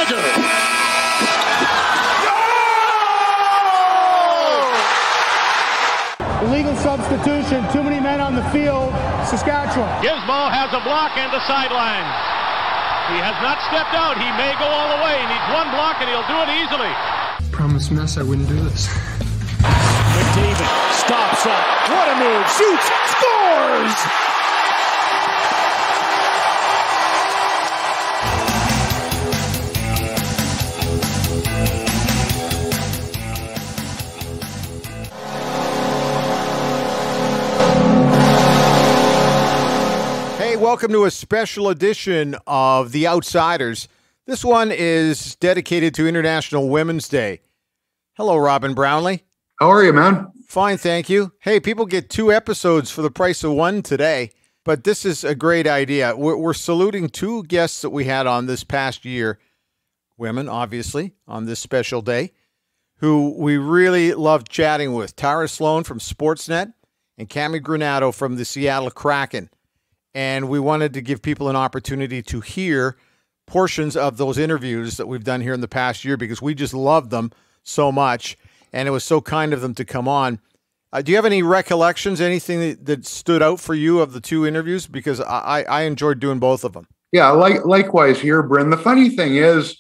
Webster. Illegal substitution, too many men on the field, Saskatchewan. Gizmo has a block and the sideline. He has not stepped out. He may go all the way. He needs one block and he'll do it easily. Promised Mess I wouldn't do this. McDavid stops up. What a move. Shoots. Scores! Hey, welcome to a special edition of The Outsiders. This one is dedicated to International Women's Day. Hello, Robin Brownlee. How are you, man? Fine, thank you. Hey, people get 2 episodes for the price of 1 today, but this is a great idea. We're saluting 2 guests that we had on this past year, women, obviously, on this special day, who we really loved chatting with. Tara Slone from Sportsnet and Cammi Granato from the Seattle Kraken. And we wanted to give people an opportunity to hear portions of those interviews that we've done here in the past year because we just loved them so much, and it was so kind of them to come on. Do you have any recollections, anything that stood out for you of the 2 interviews? Because I enjoyed doing both of them. Yeah, likewise here, Bryn. The funny thing is,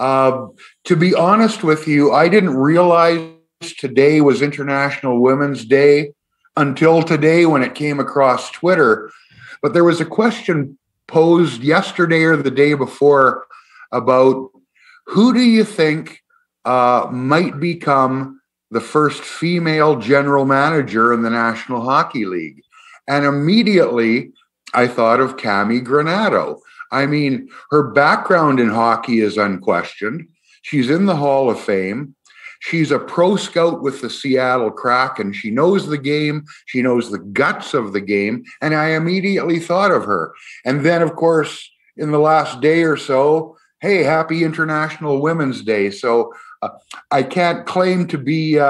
to be honest with you, I didn't realize today was International Women's Day until today when it came across Twitter. But there was a question posed yesterday or the day before about who do you think might become the first female general manager in the National Hockey League? And immediately I thought of Cammi Granato. I mean, her background in hockey is unquestioned. She's in the Hall of Fame. She's a pro scout with the Seattle Kraken. She knows the game. She knows the guts of the game. And I immediately thought of her. And then, of course, in the last day or so, hey, happy International Women's Day. So I can't claim to be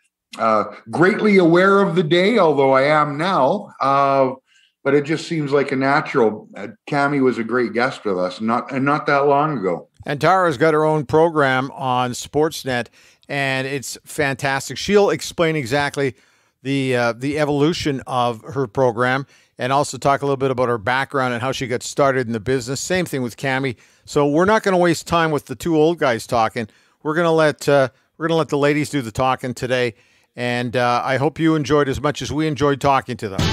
greatly aware of the day, although I am now. But it just seems like a natural. Cammi was a great guest with us, not that long ago. And Tara's got her own program on Sportsnet, and it's fantastic. She'll explain exactly the evolution of her program and also talk a little bit about her background and how she got started in the business. Same thing with Cammi. So we're not going to waste time with the 2 old guys talking. We're going to let the ladies do the talking today, and I hope you enjoyed as much as we enjoyed talking to them.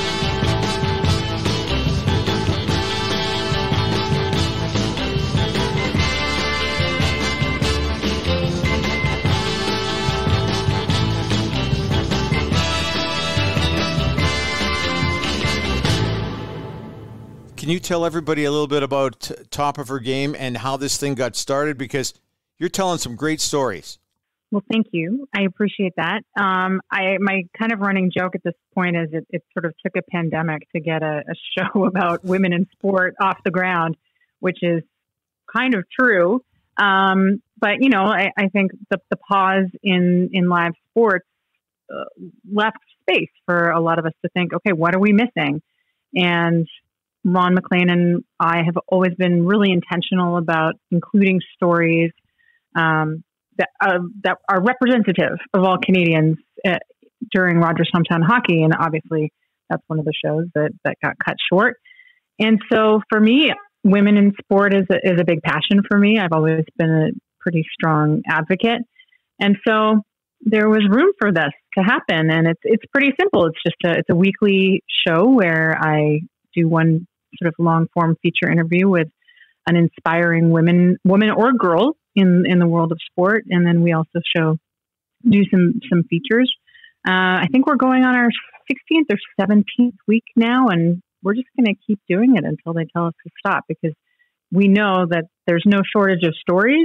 Can you tell everybody a little bit about Top of Her Game and how this thing got started? Because you're telling some great stories. Well, thank you. I appreciate that. My kind of running joke at this point is it sort of took a pandemic to get a show about women in sport off the ground, which is kind of true. But, you know, I think the pause in live sports left space for a lot of us to think, okay, what are we missing? And Ron McLean and I have always been really intentional about including stories that are representative of all Canadians during Rogers Hometown Hockey. And obviously that's one of the shows that got cut short. And so for me, women in sport is a big passion for me. I've always been a pretty strong advocate. And so there was room for this to happen. And it's pretty simple. It's a weekly show where I do one sort of long form feature interview with an inspiring woman or girl in the world of sport. And then we also do some features. I think we're going on our 16th or 17th week now, and we're just going to keep doing it until they tell us to stop, because we know that there's no shortage of stories.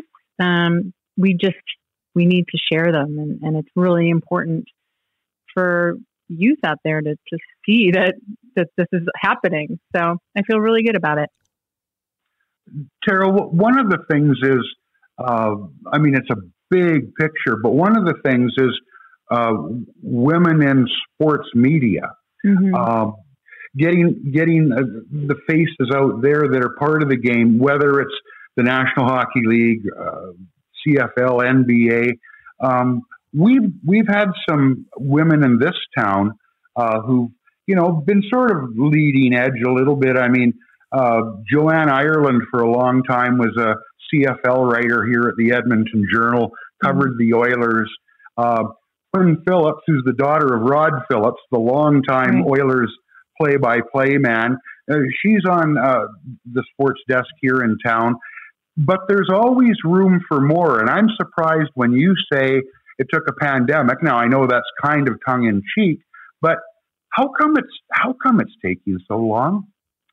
We need to share them. And it's really important for youth out there to see that this is happening. So I feel really good about it. Tara, one of the things is, it's a big picture, but one of the things is women in sports media. Mm-hmm. Getting the faces out there that are part of the game, whether it's the National Hockey League, CFL, NBA. We've had some women in this town who've, been sort of leading edge a little bit. I mean, Joanne Ireland for a long time was a CFL writer here at the Edmonton Journal, covered the Oilers. Quinn Phillips, who's the daughter of Rod Phillips, the longtime Oilers play-by-play man. She's on the sports desk here in town. But there's always room for more. And I'm surprised when you say it took a pandemic. Now, I know that's kind of tongue-in-cheek, but how come it's taking so long?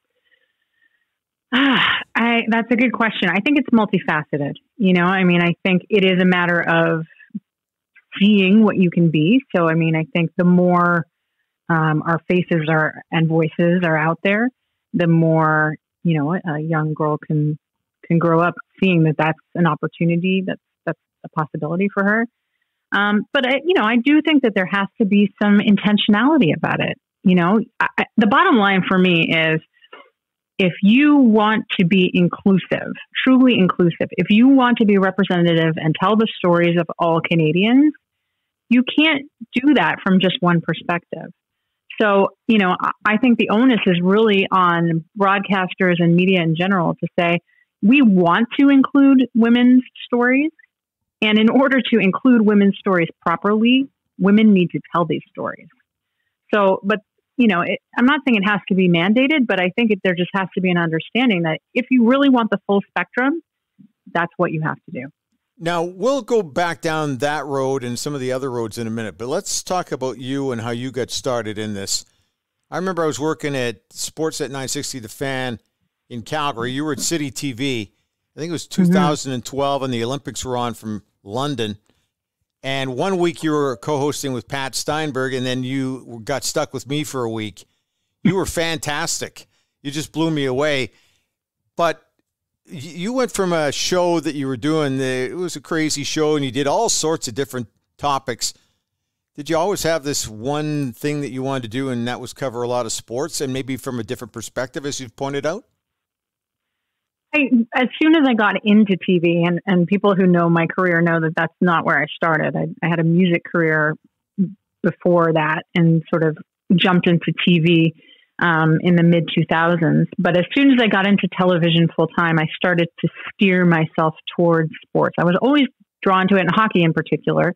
That's a good question. I think it's multifaceted. I think it is a matter of seeing what you can be. So, I think the more our faces and voices are out there, the more, a young girl can grow up seeing that that's an opportunity, that's a possibility for her. But I do think that there has to be some intentionality about it. The bottom line for me is, if you want to be inclusive, truly inclusive, if you want to be representative and tell the stories of all Canadians, you can't do that from just one perspective. So, I think the onus is really on broadcasters and media in general to say, we want to include women's stories. And in order to include women's stories properly, women need to tell these stories. So, but, I'm not saying it has to be mandated, but I think there just has to be an understanding that if you really want the full spectrum, that's what you have to do. Now, we'll go back down that road and some of the other roads in a minute, but let's talk about you and how you got started in this. I remember I was working at Sportsnet 960 The Fan in Calgary. You were at City TV. I think it was 2012, and the Olympics were on from London. And one week you were co-hosting with Pat Steinberg, and then you got stuck with me for a week. You were fantastic. You just blew me away. But you went from a show that you were doing, it was a crazy show, and you did all sorts of different topics. Did you always have this one thing that you wanted to do, and that was cover a lot of sports, and maybe from a different perspective, as you've pointed out? As soon as I got into TV, and people who know my career know that that's not where I started. I had a music career before that and sort of jumped into TV in the mid-2000s. But as soon as I got into television full-time, I started to steer myself towards sports. I was always drawn to it, and hockey in particular.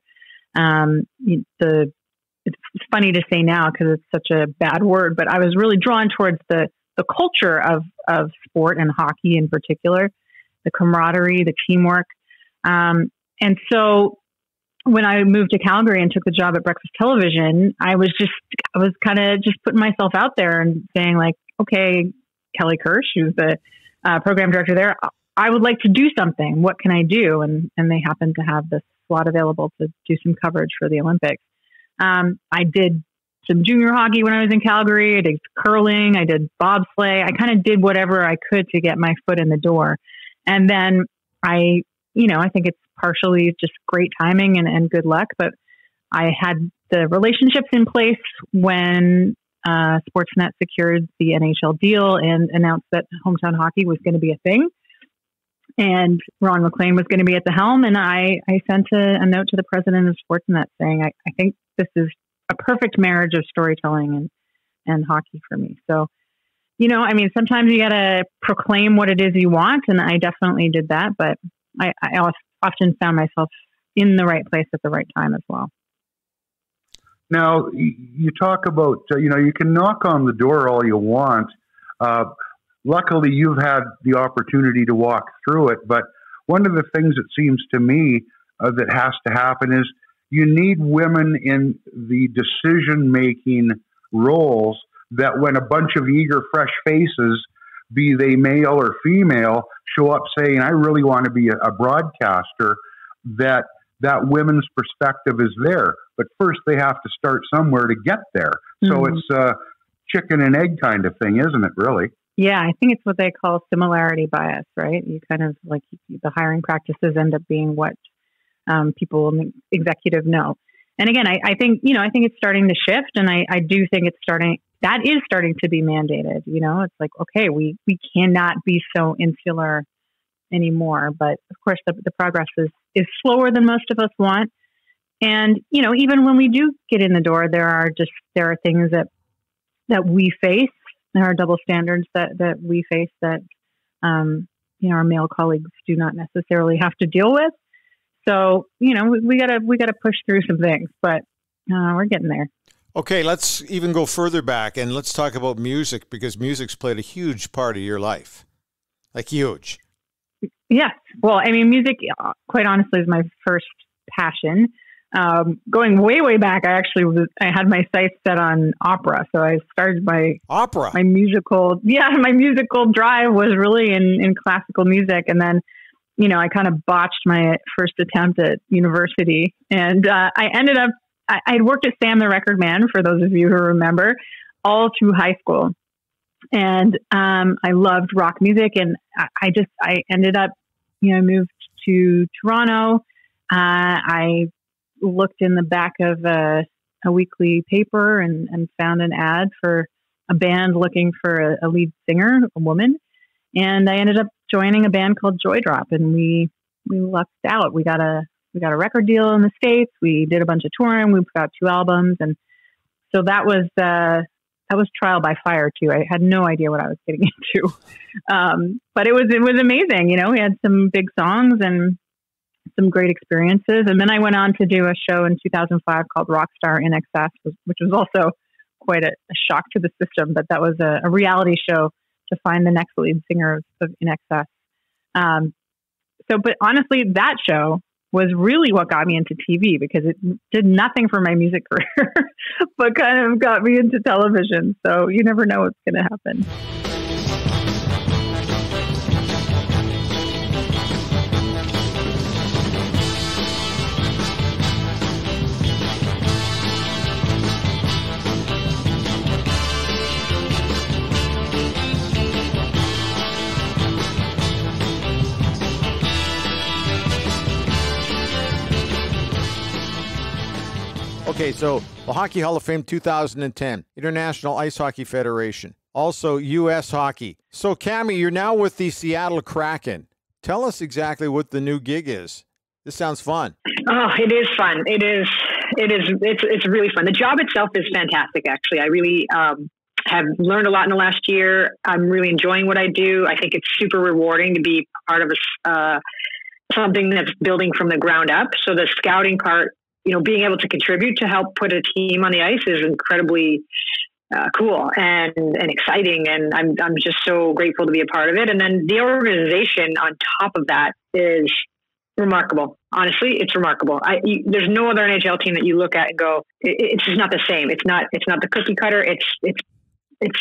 It's funny to say now because it's such a bad word, but I was really drawn towards the culture of sport and hockey in particular, the camaraderie, the teamwork. And so when I moved to Calgary and took the job at Breakfast Television, I was kind of just putting myself out there and saying like, okay, Kelly Kirsch, who's the program director there, I would like to do something. What can I do? And they happened to have this slot available to do some coverage for the Olympics. I did some junior hockey when I was in Calgary. I did curling. I did bobsleigh. I kind of did whatever I could to get my foot in the door. And then I think it's partially just great timing and good luck, but I had the relationships in place when Sportsnet secured the NHL deal and announced that hometown hockey was going to be a thing. And Ron McLean was going to be at the helm. And I sent a note to the president of Sportsnet saying, I think this is a perfect marriage of storytelling and hockey for me. So, sometimes you got to proclaim what it is you want. And I definitely did that, but I often found myself in the right place at the right time as well. Now, you talk about, you can knock on the door all you want. Luckily, you've had the opportunity to walk through it. But one of the things it seems to me that has to happen is you need women in the decision-making roles that when a bunch of eager, fresh faces, be they male or female, show up saying, I really want to be a broadcaster, that women's perspective is there. But first they have to start somewhere to get there. Mm-hmm. So it's a chicken and egg kind of thing, isn't it, really? Yeah, I think it's what they call similarity bias, right? You kind of like the hiring practices end up being what people in the executive know. And again, I think it's starting to shift, and I do think that is starting to be mandated. It's like, okay, we cannot be so insular anymore. But of course, the progress is slower than most of us want. And, you know, even when we do get in the door, there are things that we face. There are double standards that we face that, you know, our male colleagues do not necessarily have to deal with. So, you know, we gotta push through some things, but we're getting there. Okay, let's even go further back and let's talk about music, because music's played a huge part of your life. Like huge. Yes. Well, I mean, music, quite honestly, is my first passion. Going way back, I had my sights set on opera. So I started my musical drive was really in classical music. And then, you know, I kind of botched my first attempt at university, and I ended up, I worked at Sam the Record Man, for those of you who remember, all through high school. And I loved rock music, and I ended up, you know, moved to Toronto. I looked in the back of a weekly paper and found an ad for a band looking for a lead singer, a woman. And I ended up joining a band called Joy Drop, and we lucked out. We got a record deal in the States. We did a bunch of touring. We put out 2 albums. And so that was trial by fire too. I had no idea what I was getting into. But it was amazing. You know, we had some big songs and some great experiences. And then I went on to do a show in 2005 called Rockstar in Excess, which was also quite a shock to the system, but that was a reality show to find the next lead singer of In Excess. But honestly, that show was really what got me into TV, because it did nothing for my music career, but kind of got me into television. So you never know what's going to happen. Okay, so the Hockey Hall of Fame 2010, International Ice Hockey Federation, also U.S. Hockey. So, Cammi, you're now with the Seattle Kraken. Tell us exactly what the new gig is. This sounds fun. Oh, it is fun. It is. It's really fun. The job itself is fantastic, actually. I really have learned a lot in the last year. I'm really enjoying what I do. I think it's super rewarding to be part of something that's building from the ground up. So the scouting part, you know, being able to contribute to help put a team on the ice is incredibly cool and exciting. And I'm just so grateful to be a part of it. And then the organization on top of that is remarkable. Honestly, it's remarkable. There's no other NHL team that you look at and go, it's just not the same. It's not the cookie cutter. It's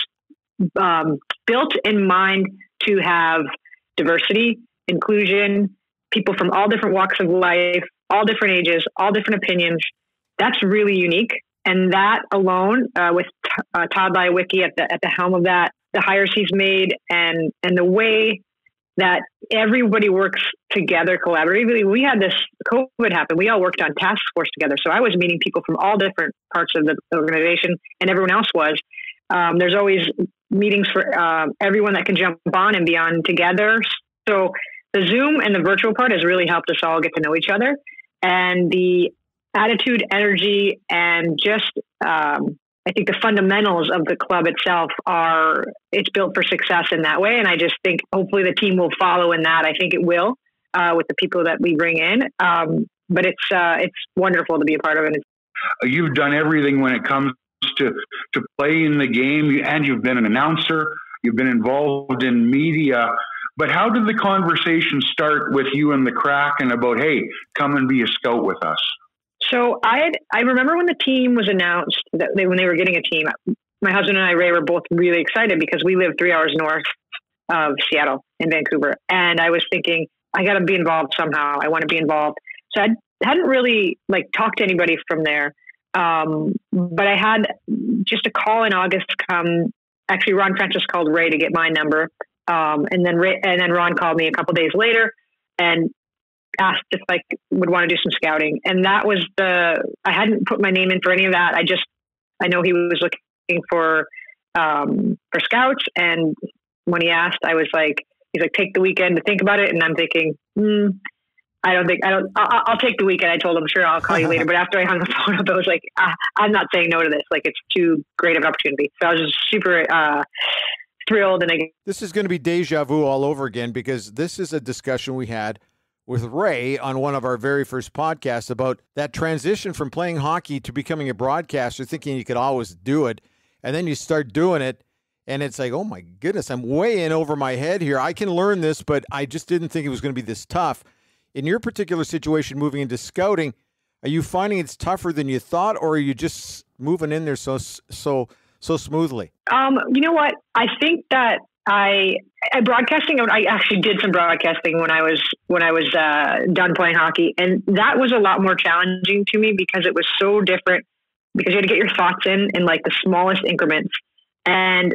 built in mind to have diversity, inclusion, people from all different walks of life, all different ages, all different opinions. That's really unique. And that alone, with Todd Lywicki at the helm of that, the hires he's made, and the way that everybody works together collaboratively. We had this COVID happen. We all worked on task force together. So I was meeting people from all different parts of the organization, and everyone else was. There's always meetings for everyone that can jump on and be on together. So the Zoom and the virtual part has really helped us all get to know each other. And the attitude, energy, and just, I think the fundamentals of the club itself it's built for success in that way. And I just think hopefully the team will follow in that. I think it will, with the people that we bring in. But it's wonderful to be a part of it. You've done everything when it comes to playing the game, and you've been an announcer, you've been involved in media. But how did the conversation start with you and the Kraken about, hey, come and be a scout with us? So I remember when the team was announced, when they were getting a team, my husband and I, Ray, were both really excited because we live 3 hours north of Seattle in Vancouver. And I was thinking, I got to be involved somehow. I want to be involved. So I hadn't really talked to anybody from there. But I had just a call in August come. Actually, Ron Francis called Ray to get my number. And then Ron called me a couple days later and asked if I would want to do some scouting. And that was I hadn't put my name in for any of that. I know he was looking for scouts. And when he asked, I was like, He's like, take the weekend to think about it. And I'm thinking, I'll take the weekend. I told him, sure, I'll call you later. But after I hung the phone up, I was like, I'm not saying no to this. Like, it's too great of an opportunity. So I was just super thrilled. And this is going to be deja vu all over again, because this is a discussion we had with Ray on one of our very first podcasts about that transition from playing hockey to becoming a broadcaster, thinking you could always do it. And then you start doing it, and it's like, oh my goodness, I'm way in over my head here. I can learn this, but I just didn't think it was going to be this tough. In your particular situation, moving into scouting, are you finding it's tougher than you thought, or are you just moving in there so smoothly? You know what? I think that broadcasting. I actually did some broadcasting when I was done playing hockey, and that was a lot more challenging to me because it was so different. Because you had to get your thoughts in like the smallest increments, and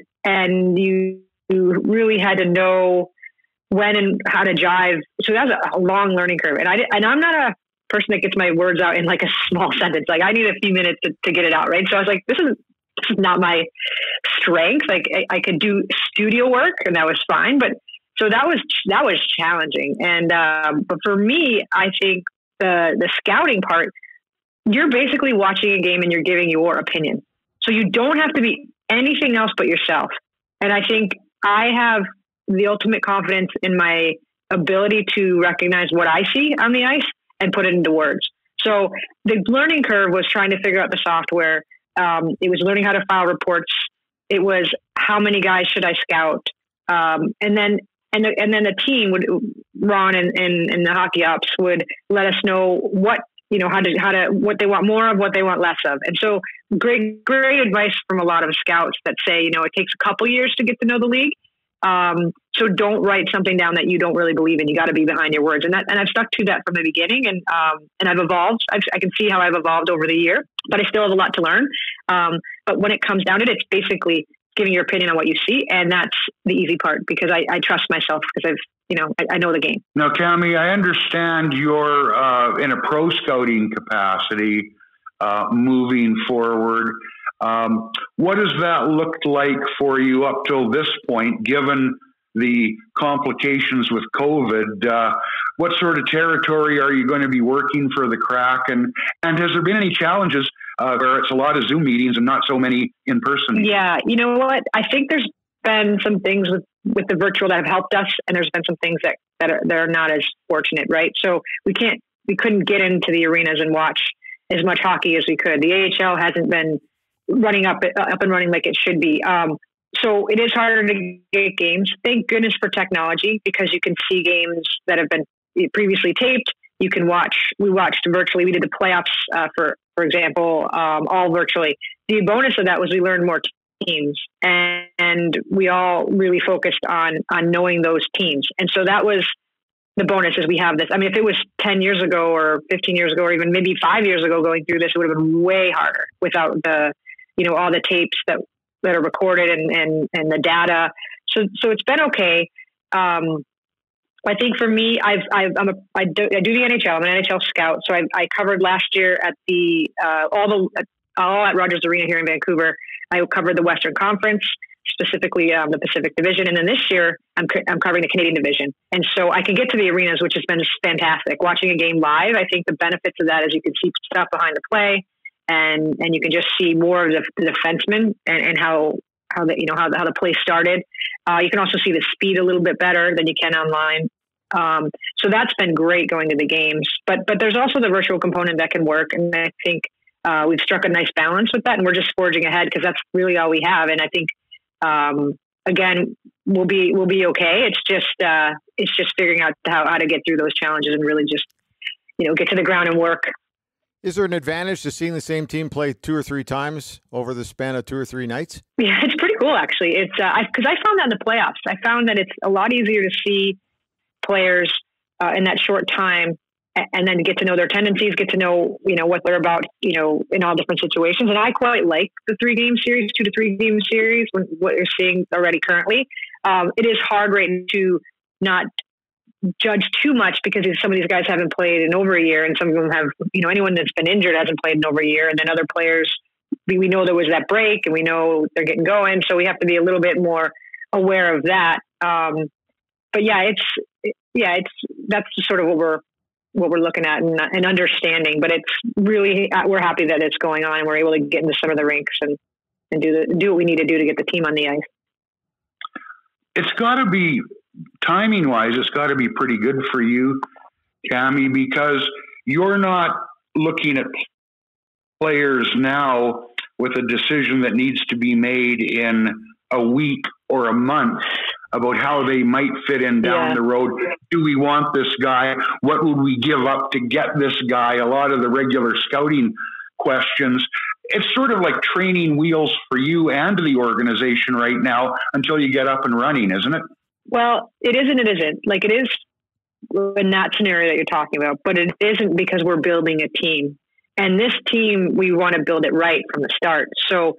you really had to know when and how to jive. So that was a long learning curve, and I'm not a person that gets my words out in like a small sentence. Like, I need a few minutes to get it out, right? So I was like, this is not my strength. Like, I could do studio work, and that was fine, but so that was challenging. And but for me, I think the scouting part, you're basically watching a game and you're giving your opinion. So you don't have to be anything else but yourself. And I think I have the ultimate confidence in my ability to recognize what I see on the ice and put it into words. So the learning curve was trying to figure out the software. It was learning how to file reports. It was how many guys should I scout? And then the team would, Ron and the hockey ops would let us know what what they want more of, what they want less of. And so great advice from a lot of scouts that say, it takes a couple years to get to know the league. So don't write something down that you don't really believe in. You got to be behind your words. And I've stuck to that from the beginning, and I've evolved. I can see how I've evolved over the year, but I still have a lot to learn. But when it comes down to it, it's basically giving your opinion on what you see. And that's the easy part, because I trust myself, because I know the game. Now, Cammi, I understand you're in a pro scouting capacity moving forward. What has that looked like for you up till this point, given the complications with COVID? What sort of territory are you going to be working for the Kraken? And has there been any challenges where it's a lot of Zoom meetings and not so many in person? Yeah, you know what? I think there's been some things with the virtual that have helped us, and there's been some things that are not as fortunate, right? So we couldn't get into the arenas and watch as much hockey as we could. The AHL hasn't been running up and running like it should be. So it is harder to get games. Thank goodness for technology, because you can see games that have been previously taped. You can watch. We watched virtually. We did the playoffs, for example, all virtually. The bonus of that was we learned more teams, and we all really focused on knowing those teams. And so that was the bonus, is we have this. I mean, if it was 10 years ago or 15 years ago, or even maybe 5 years ago going through this, it would have been way harder without the, all the tapes that are recorded and the data. So it's been okay. I think for me, I do the NHL. I'm an NHL scout. So I covered last year at all at Rogers Arena here in Vancouver. I covered the Western Conference, specifically the Pacific Division. And then this year I'm covering the Canadian Division. And so I can get to the arenas, which has been fantastic. Watching a game live, I think the benefits of that is you can see stuff behind the play, and you can just see more of the defensemen and how the play started. You can also see the speed a little bit better than you can online. So that's been great going to the games, but there's also the virtual component that can work. And I think we've struck a nice balance with that, and we're just forging ahead, because that's really all we have. And I think, again, we'll be okay. It's just figuring out how to get through those challenges and really just, get to the ground and work. Is there an advantage to seeing the same team play 2 or 3 times over the span of 2 or 3 nights? Yeah, it's pretty cool, actually. It's because I found that in the playoffs. I found that it's a lot easier to see players in that short time, and then get to know their tendencies, get to know, what they're about, in all different situations. And I quite like the 3-game series, 2 to 3 game series, what you're seeing already currently. It is hard right to not judge too much, because some of these guys haven't played in over a year, and some of them have, anyone that's been injured hasn't played in over a year. And then other players, we know there was that break, and we know they're getting going. So we have to be a little bit more aware of that. but that's just sort of what we're looking at and understanding. But it's really, we're happy that it's going on and we're able to get into some of the rinks and do what we need to do to get the team on the ice. It's got to be, timing wise, it's got to be pretty good for you, Cammi, because you're not looking at players now with a decision that needs to be made in a week or a month about how they might fit in down the road. Do we want this guy? What would we give up to get this guy? A lot of the regular scouting questions. It's sort of like training wheels for you and the organization right now until you get up and running, isn't it? Well, it is and it isn't. Like, it is in that scenario that you're talking about, but it isn't, because we're building a team. And this team, we want to build it right from the start. So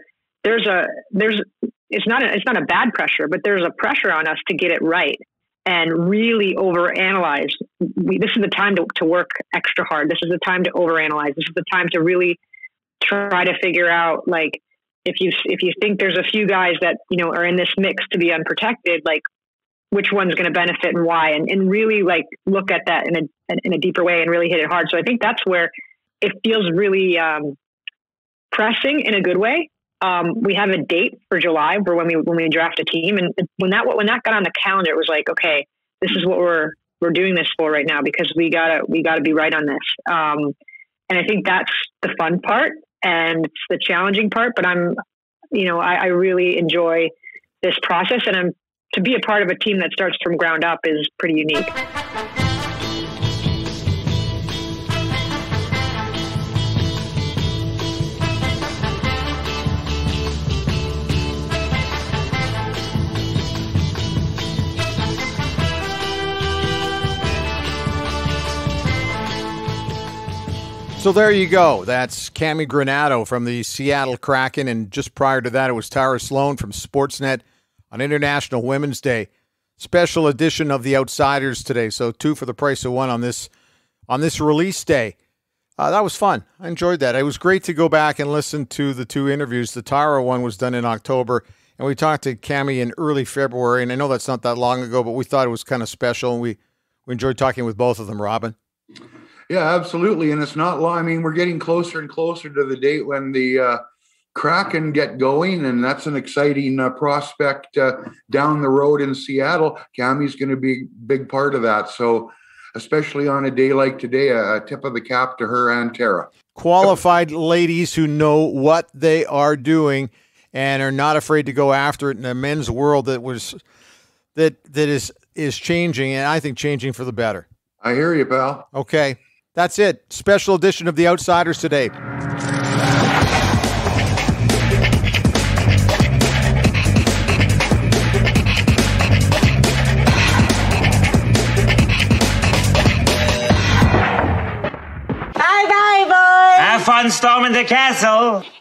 it's not a bad pressure, but there's a pressure on us to get it right and really overanalyze. This is the time to work extra hard. This is the time to overanalyze. This is the time to really try to figure out, like, if you think there's a few guys that, are in this mix to be unprotected, like, which one's going to benefit and why, and really, like, look at that in a deeper way and really hit it hard. So I think that's where it feels really pressing in a good way. We have a date for July for when we draft a team, and when that got on the calendar, it was like, okay, this is what we're doing this for right now, because we gotta be right on this. And I think that's the fun part and it's the challenging part. But I really enjoy this process, and to be a part of a team that starts from ground up is pretty unique. So there you go. That's Cammi Granato from the Seattle Kraken. And just prior to that, it was Tara Slone from Sportsnet on International Women's Day. Special edition of The Outsiders today. So 2 for the price of 1 on this release day. That was fun. I enjoyed that. It was great to go back and listen to the 2 interviews. The Tara one was done in October, and we talked to Cammi in early February. And I know that's not that long ago, but we thought it was kind of special, and we enjoyed talking with both of them, Robin. Yeah, absolutely. And it's not long. I mean, we're getting closer and closer to the date when the Kraken get going, and that's an exciting prospect down the road in Seattle. Cammi's going to be a big part of that. So especially on a day like today, a tip of the cap to her and Tara. Qualified ladies who know what they are doing and are not afraid to go after it in a men's world that is changing, and I think changing for the better. I hear you, pal. Okay. That's it. Special edition of The Outsiders today. Bye-bye, boys. Have fun storming the castle.